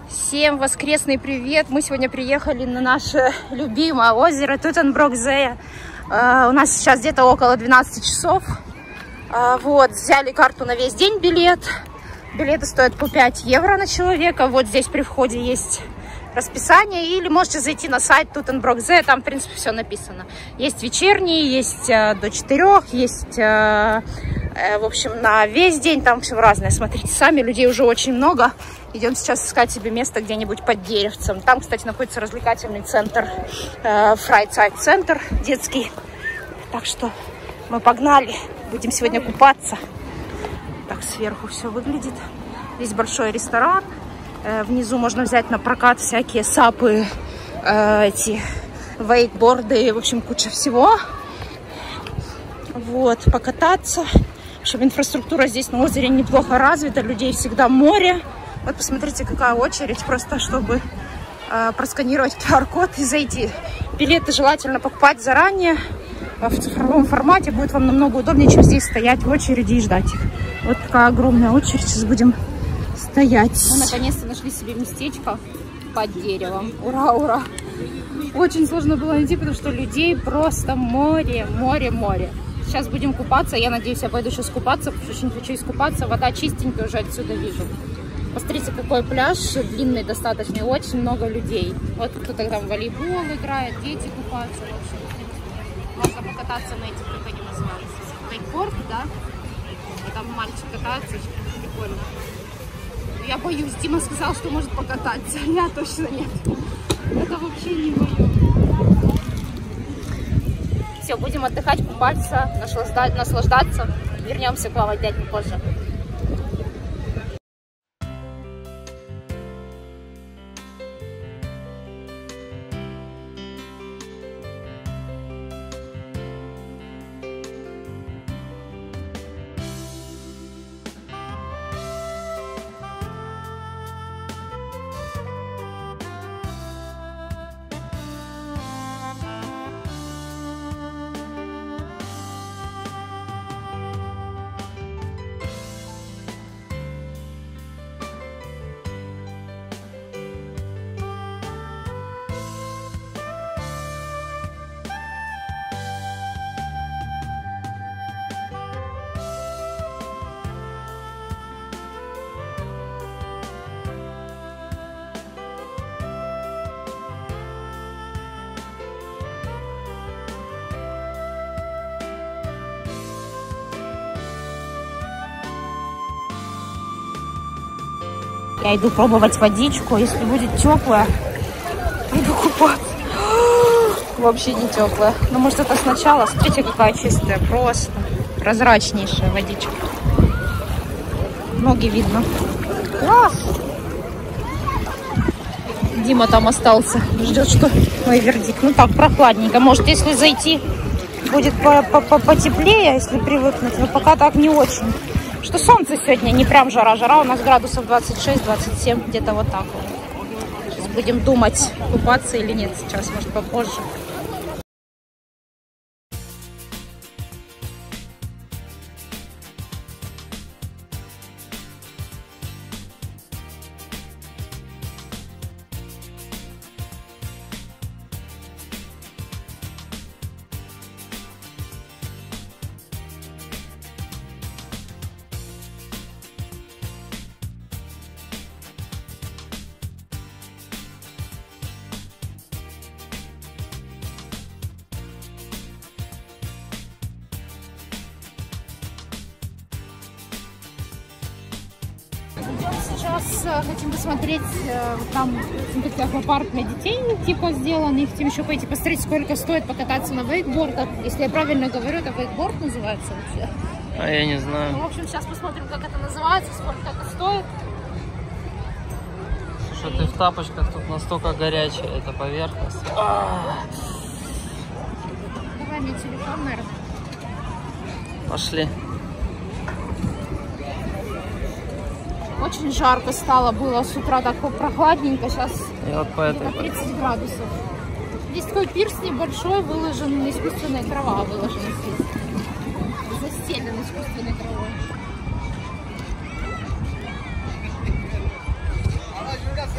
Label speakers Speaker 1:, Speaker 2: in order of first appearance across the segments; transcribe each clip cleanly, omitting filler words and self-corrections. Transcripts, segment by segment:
Speaker 1: Всем воскресный привет! Мы сегодня приехали на наше любимое озеро Тутенброк-Зее. У нас сейчас где-то около 12 часов. Вот, взяли карту на весь день билет. Билеты стоят по 5 евро на человека. Вот здесь при входе есть расписание. Или можете зайти на сайт Тутенброк-Зее. Там, в принципе, все написано. Есть вечерние, есть до 4, есть... в общем, на весь день там все разное. Смотрите сами, людей уже очень много. Идем сейчас искать себе место где-нибудь под деревцем. Там, кстати, находится развлекательный центр, Фрайцайт-центр детский. Так что мы погнали. Будем сегодня купаться. Так сверху все выглядит. Здесь большой ресторан. Внизу можно взять на прокат всякие сапы, эти вейкборды, в общем, куча всего. Вот, покататься. В общем, инфраструктура здесь на озере неплохо развита, людей всегда море. Вот посмотрите, какая очередь, просто чтобы просканировать QR-код и зайти. Билеты желательно покупать заранее, в цифровом формате. Будет вам намного удобнее, чем здесь стоять в очереди и ждать их. Вот такая огромная очередь, сейчас будем стоять. Мы наконец-то нашли себе местечко под деревом. Ура, ура! Очень сложно было найти, потому что людей просто море, море, море. Сейчас будем купаться. Я надеюсь, я пойду сейчас купаться, потому что очень хочу искупаться. Вода чистенькая, уже отсюда вижу. Посмотрите, какой пляж длинный достаточно, и очень много людей. Вот кто-то там в волейбол играет, дети купаются. В общем, можно покататься на этих, как они называются, вейкборд, да? И там мальчик катается, очень прикольно. Я боюсь. Дима сказал, что может покататься. Я точно нет. Это вообще не мое. Все, будем отдыхать, купаться, наслаждаться. Вернемся плавать 5 минут позже. Я иду пробовать водичку. Если будет теплая, пойду купаться. Вообще не теплая. Но может это сначала. Смотрите, какая чистая. Просто прозрачнейшая водичка. Ноги видно. Класс! Дима там остался. Ждет, что мой вердикт. Ну так, прохладненько. Может, если зайти, будет потеплее, если привыкнуть. Но пока так не очень. Что солнце сегодня не прям жара-жара, у нас градусов 26-27, где-то вот так вот. Сейчас будем думать, купаться или нет сейчас, может попозже. Сейчас хотим посмотреть, там аквапарк для детей типа сделанный. Хотим еще пойти посмотреть, сколько стоит покататься на вейкбордах. Если я правильно говорю, это вейкборд называется вообще.
Speaker 2: А я не знаю.
Speaker 1: Ну, в общем, сейчас посмотрим, как это называется, сколько это стоит.
Speaker 2: Что ты в тапочках, тут настолько горячая эта поверхность.
Speaker 1: Давай мне телефон, наверное.
Speaker 2: Пошли.
Speaker 1: Очень жарко стало, было с утра так прохладненько, сейчас
Speaker 2: вот по этой
Speaker 1: 30 градусов. Здесь такой пирс небольшой, выложен искусственная трава, выложена здесь. Застелен искусственной травой.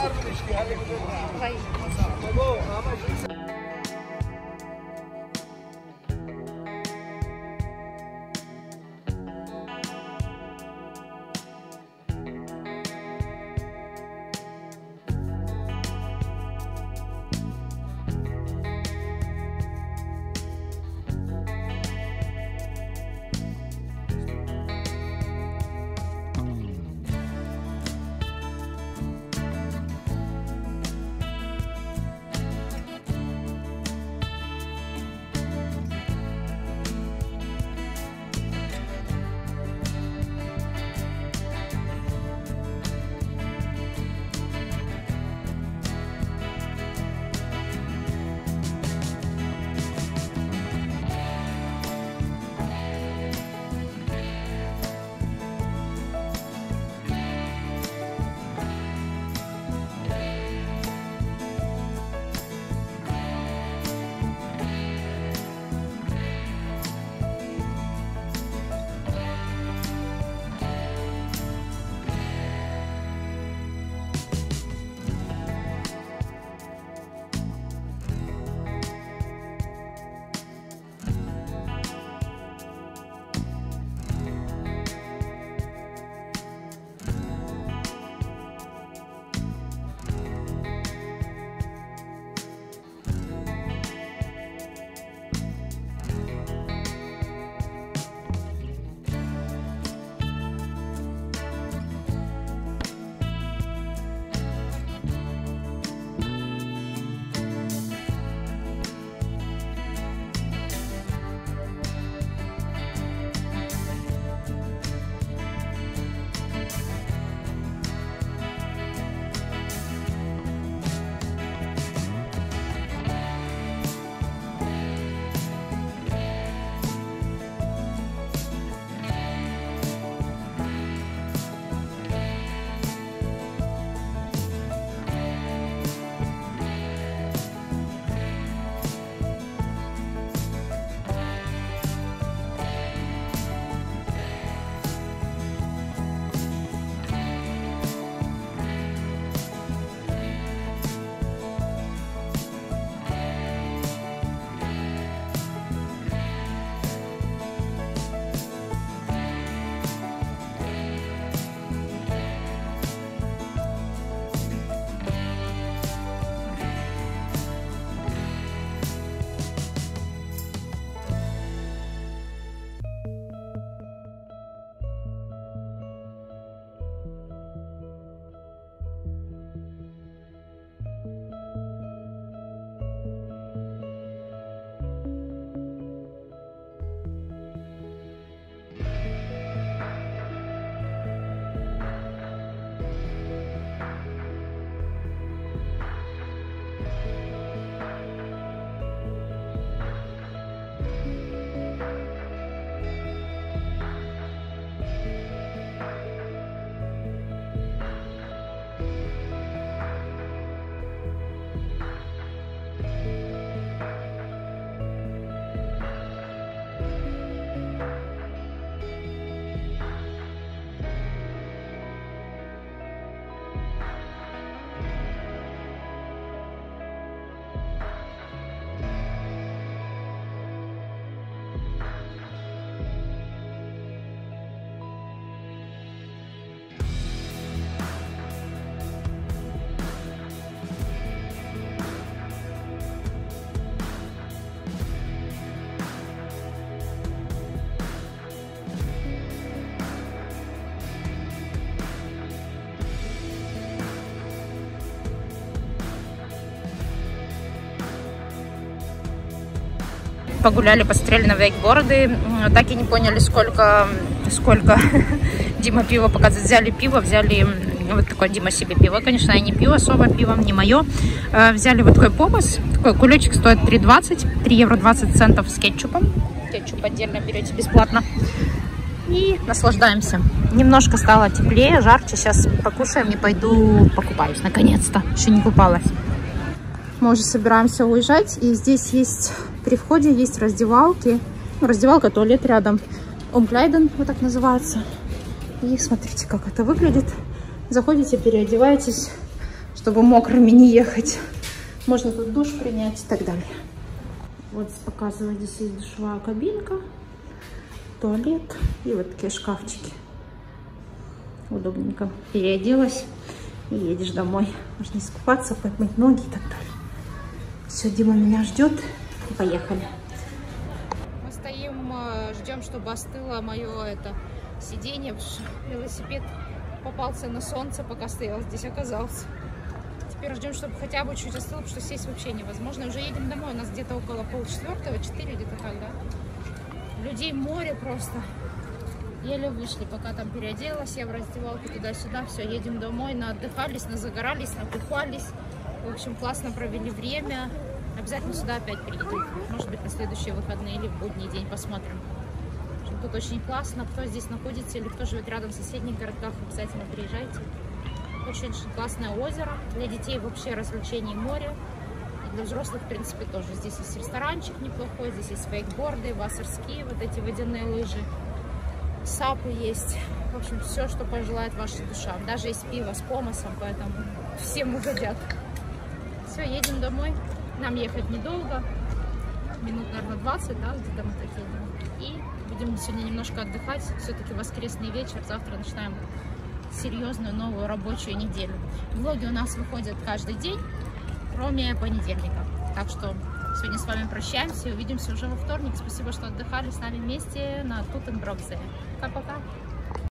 Speaker 1: Погуляли, посмотрели на вейкборды. Так и не поняли, сколько Дима пиво показывает. Взяли пиво, взяли вот такое, Дима себе пиво. Конечно, я не пью особо, пиво не мое. Взяли вот такой помос. Такой кулечек стоит 3,20. 3 евро 20 центов с кетчупом. Кетчуп отдельно берете бесплатно. И наслаждаемся. Немножко стало теплее, жарче. Сейчас покушаем и пойду покупаюсь. Наконец-то. Еще не купалась. Мы уже собираемся уезжать. И здесь есть, при входе есть раздевалки. Ну, раздевалка, туалет рядом. Умкляйден, вот так называется. И смотрите, как это выглядит. Заходите, переодеваетесь. чтобы мокрыми не ехать. Можно тут душ принять и так далее. Вот показываю, здесь есть душевая кабинка, туалет и вот такие шкафчики. Удобненько. Переоделась и едешь домой. Можно искупаться, помыть ноги и так далее. Все, Дима меня ждет. Поехали. Мы стоим, ждем, чтобы остыло мое сиденье. Велосипед попался на солнце, пока стоял здесь, оказался. Теперь ждем, чтобы хотя бы чуть остыло, потому что сесть вообще невозможно. Уже едем домой. У нас где-то около 3:30, 4 где-то так, да? Людей море просто. Еле вышли, пока там переоделась, я в раздевалке туда-сюда. Все, едем домой, наотдыхались, назагорались, накупались. В общем, классно провели время. Обязательно сюда опять приедем. Может быть, на следующие выходные или в будний день, посмотрим. В общем, тут очень классно. Кто здесь находится или кто живет рядом в соседних городках, обязательно приезжайте. Очень-очень классное озеро. Для детей вообще развлечений море. И для взрослых, в принципе, тоже. Здесь есть ресторанчик неплохой, здесь есть вейкборды, вассерские, вот эти водяные лыжи. Сапы есть. В общем, все, что пожелает ваша душа. Даже есть пиво с помосом, поэтому всем угодят. Все, едем домой. Нам ехать недолго. Минут, наверное, 20, да, где-то мы так едем. И будем сегодня немножко отдыхать. Все-таки воскресный вечер. Завтра начинаем серьезную новую рабочую неделю. Влоги у нас выходят каждый день, кроме понедельника. Так что сегодня с вами прощаемся и увидимся уже во вторник. Спасибо, что отдыхали с нами вместе на Тутенброкзеле. Пока-пока!